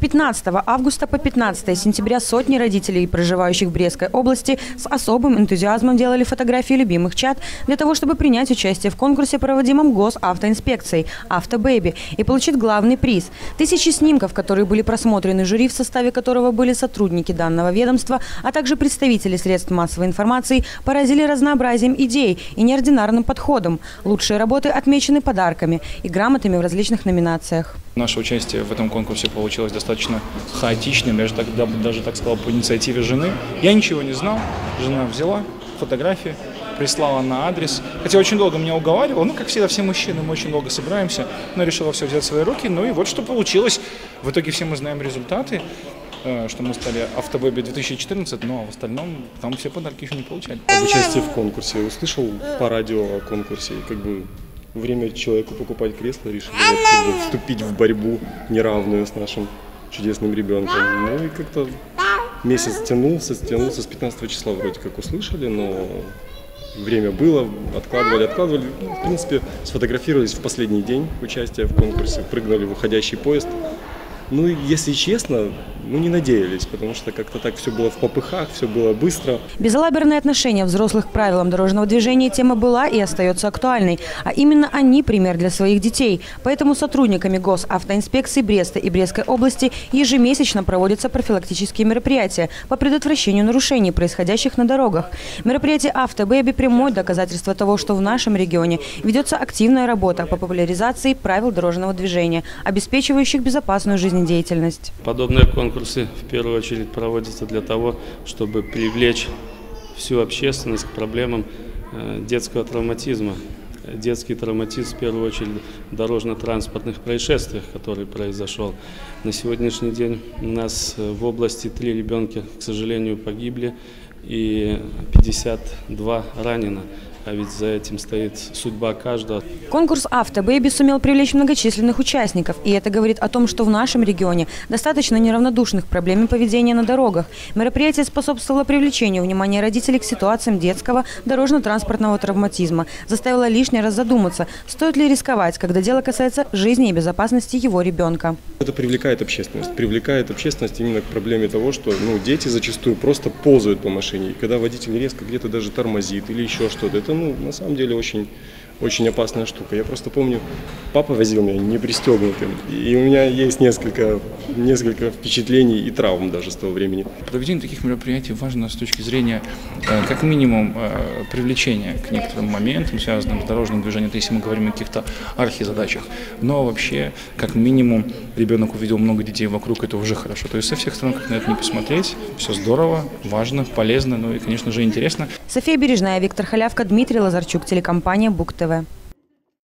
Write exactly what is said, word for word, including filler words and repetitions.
пятнадцатого августа по пятнадцатое сентября сотни родителей, проживающих в Брестской области, с особым энтузиазмом делали фотографии любимых чад для того, чтобы принять участие в конкурсе, проводимом госавтоинспекцией «Автобэби», и получить главный приз. Тысячи снимков, которые были просмотрены жюри, в составе которого были сотрудники данного ведомства, а также представители средств массовой информации, поразили разнообразием идей и неординарным подходом. Лучшие работы отмечены подарками и грамотами в различных номинациях. Наше участие в этом конкурсе получилось достаточно хаотичным, я же так, даже так сказал, по инициативе жены. Я ничего не знал, жена взяла фотографии, прислала на адрес. Хотя очень долго меня уговаривала, ну, как всегда, все мужчины, мы очень долго собираемся, но решила все взять в свои руки. Ну и вот что получилось. В итоге все мы знаем результаты, что мы стали «Автобэби две тысячи четырнадцать», но в остальном там все подарки еще не получали. Об участии в конкурсе услышал по радио о конкурсе, и как бы время человеку покупать кресло, решили вот, как бы, вступить в борьбу неравную с нашим чудесным ребенком. Ну и как-то месяц тянулся, тянулся, с пятнадцатого числа вроде как услышали, но время было, откладывали, откладывали. Ну, в принципе, сфотографировались в последний день участия в конкурсе, прыгнули в уходящий поезд. Ну, если честно, ну не надеялись, потому что как-то так все было в попыхах, все было быстро. Безалаберное отношение взрослых к правилам дорожного движения тема была и остается актуальной. А именно они пример для своих детей. Поэтому сотрудниками госавтоинспекции Бреста и Брестской области ежемесячно проводятся профилактические мероприятия по предотвращению нарушений, происходящих на дорогах. Мероприятие «Автобэби» – прямое доказательство того, что в нашем регионе ведется активная работа по популяризации правил дорожного движения, обеспечивающих безопасную жизнь. Деятельность. Подобные конкурсы в первую очередь проводятся для того, чтобы привлечь всю общественность к проблемам детского травматизма. Детский травматизм в первую очередь в дорожно-транспортных происшествиях, который произошел. На сегодняшний день у нас в области три ребенка, к сожалению, погибли и пятьдесят два ранено. А ведь за этим стоит судьба каждого. Конкурс «Автобэби» сумел привлечь многочисленных участников. И это говорит о том, что в нашем регионе достаточно неравнодушных к проблеме поведения на дорогах. Мероприятие способствовало привлечению внимания родителей к ситуациям детского дорожно-транспортного травматизма. Заставило лишний раз задуматься, стоит ли рисковать, когда дело касается жизни и безопасности его ребенка. Это привлекает общественность. Привлекает общественность именно к проблеме того, что ну, дети зачастую просто ползают по машине. И когда водитель резко где-то даже тормозит или еще что-то, это ну, на самом деле очень, очень опасная штука. Я просто помню, папа возил меня не пристегнутым, и у меня есть несколько, несколько впечатлений и травм даже с того времени. Проведение таких мероприятий важно с точки зрения, как минимум, привлечения к некоторым моментам, связанным с дорожным движением, то если мы говорим о каких-то архизадачах. Но вообще, как минимум, ребенок увидел много детей вокруг, это уже хорошо. То есть со всех сторон, как на это не посмотреть, все здорово, важно, полезно, ну и, конечно же, интересно. София Бережная, Виктор Халявка, Дмитрий Лазарчук, телекомпания БУК ТВ.